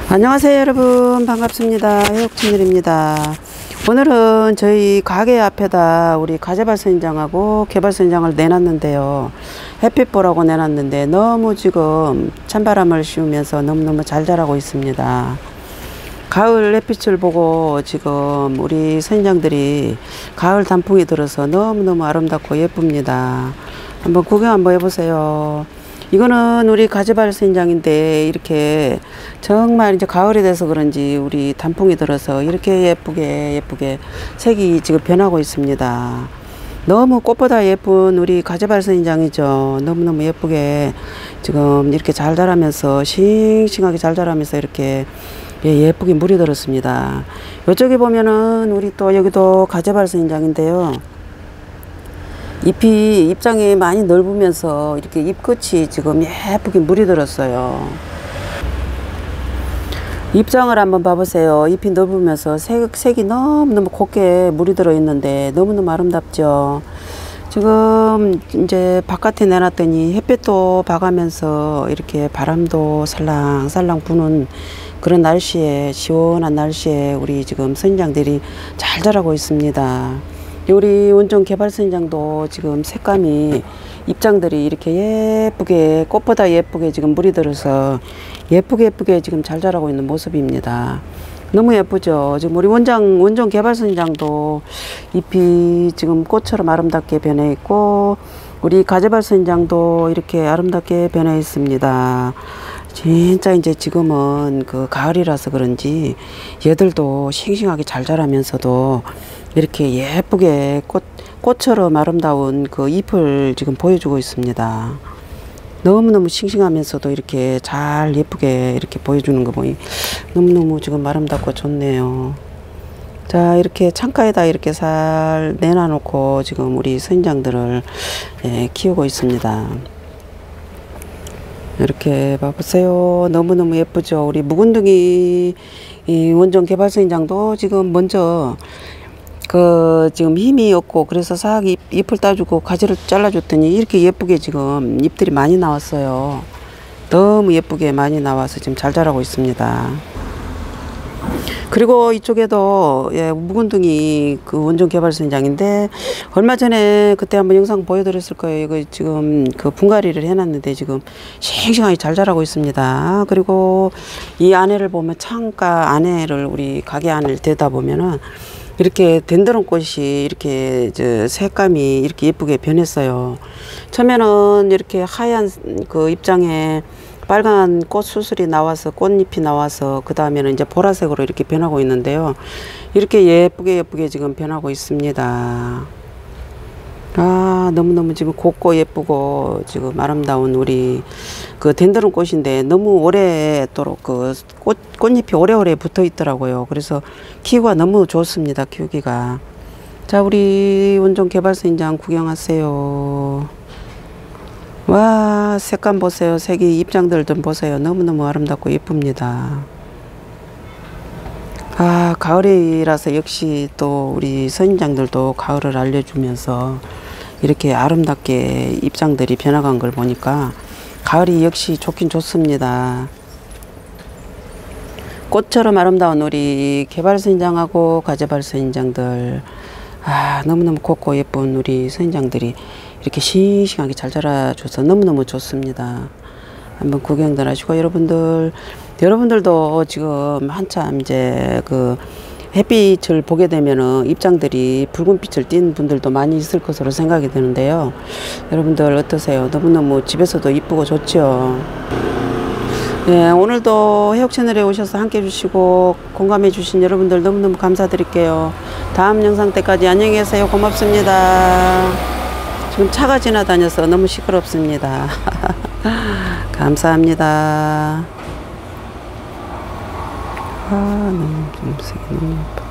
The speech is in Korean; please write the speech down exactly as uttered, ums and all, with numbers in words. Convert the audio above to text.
안녕하세요 여러분, 반갑습니다. 해옥채널입니다. 오늘은 저희 가게 앞에다 우리 가재발선인장하고 개발선인장을 내놨는데요, 햇빛 보라고 내놨는데 너무 지금 찬바람을 씌우면서 너무너무 잘 자라고 있습니다. 가을 햇빛을 보고 지금 우리 선인장들이 가을 단풍이 들어서 너무너무 아름답고 예쁩니다. 한번 구경 한번 해보세요. 이거는 우리 가재발 선인장인데 이렇게 정말 이제 가을이 돼서 그런지 우리 단풍이 들어서 이렇게 예쁘게 예쁘게 색이 지금 변하고 있습니다. 너무 꽃보다 예쁜 우리 가재발 선인장이죠. 너무너무 예쁘게 지금 이렇게 잘 자라면서 싱싱하게 잘 자라면서 이렇게 예쁘게 물이 들었습니다. 이쪽에 보면은 우리 또 여기도 가재발 선인장인데요, 잎이 입장이 많이 넓으면서 이렇게 잎끝이 지금 예쁘게 물이 들었어요. 입장을 한번 봐보세요. 잎이 넓으면서 색, 색이 너무너무 곱게 물이 들어 있는데 너무너무 아름답죠. 지금 이제 바깥에 내놨더니 햇빛도 봐가면서 이렇게 바람도 살랑살랑 부는 그런 날씨에, 시원한 날씨에 우리 지금 선인장들이 잘 자라고 있습니다. 우리 원종 개발 선인장도 지금 색감이 입장들이 이렇게 예쁘게 꽃보다 예쁘게 지금 물이 들어서 예쁘게 예쁘게 지금 잘 자라고 있는 모습입니다. 너무 예쁘죠. 지금 우리 원장 원종 개발 선인장도 잎이 지금 꽃처럼 아름답게 변해 있고 우리 가재발 선인장도 이렇게 아름답게 변해 있습니다. 진짜 이제 지금은 그 가을이라서 그런지 얘들도 싱싱하게 잘 자라면서도 이렇게 예쁘게 꽃, 꽃처럼 아름다운 그 잎을 지금 보여주고 있습니다. 너무너무 싱싱하면서도 이렇게 잘 예쁘게 이렇게 보여주는 거 보니 너무너무 지금 아름답고 좋네요. 자, 이렇게 창가에다 이렇게 잘 내놔놓고 지금 우리 선인장들을 예, 키우고 있습니다. 이렇게 봐보세요. 너무너무 예쁘죠. 우리 묵은둥이 이 원종 개발 선인장도 지금 먼저 그 지금 힘이 없고 그래서 싹 잎, 잎을 따주고 가지를 잘라줬더니 이렇게 예쁘게 지금 잎들이 많이 나왔어요. 너무 예쁘게 많이 나와서 지금 잘 자라고 있습니다. 그리고 이쪽에도 예, 묵은둥이 그 원종 개발 선인장인데 얼마 전에 그때 한번 영상 보여드렸을 거예요. 이거 지금 그 분갈이를 해놨는데 지금 싱싱하게 잘 자라고 있습니다. 그리고 이 안에를 보면 창가 안에를 우리 가게 안을 들여다 보면은 이렇게 덴드론 꽃이 이렇게 저 색감이 이렇게 예쁘게 변했어요. 처음에는 이렇게 하얀 그 입장에 빨간 꽃 수술이 나와서 꽃잎이 나와서 그 다음에는 이제 보라색으로 이렇게 변하고 있는데요, 이렇게 예쁘게 예쁘게 지금 변하고 있습니다. 아, 너무너무 지금 곱고 예쁘고 지금 아름다운 우리 그 덴드론 꽃인데 너무 오래도록 그 꽃, 꽃잎이 오래오래 붙어 있더라고요. 그래서 키우기가 너무 좋습니다. 키우기가. 자, 우리 원종 개발 선인장 구경하세요. 와, 색감 보세요. 색이 입장들 좀 보세요. 너무너무 아름답고 예쁩니다. 아, 가을이라서 역시 또 우리 선인장들도 가을을 알려주면서 이렇게 아름답게 입장들이 변화간 걸 보니까 가을이 역시 좋긴 좋습니다. 꽃처럼 아름다운 우리 개발 선인장하고 가재발 선인장들, 아, 너무너무 곱고 예쁜 우리 선인장들이 이렇게 싱싱하게 잘 자라줘서 너무너무 좋습니다. 한번 구경들 하시고, 여러분들 여러분들도 지금 한참 이제 그 햇빛을 보게 되면은 입장들이 붉은빛을 띤 분들도 많이 있을 것으로 생각이 드는데요, 여러분들 어떠세요? 너무너무 집에서도 이쁘고 좋죠. 네, 오늘도 해옥 채널에 오셔서 함께 해주시고 공감해 주신 여러분들 너무너무 감사드릴게요. 다음 영상 때까지 안녕히 계세요. 고맙습니다. 지금 차가 지나다녀서 너무 시끄럽습니다. 감사합니다. 아, 너무 좀 색이 너무 예뻐.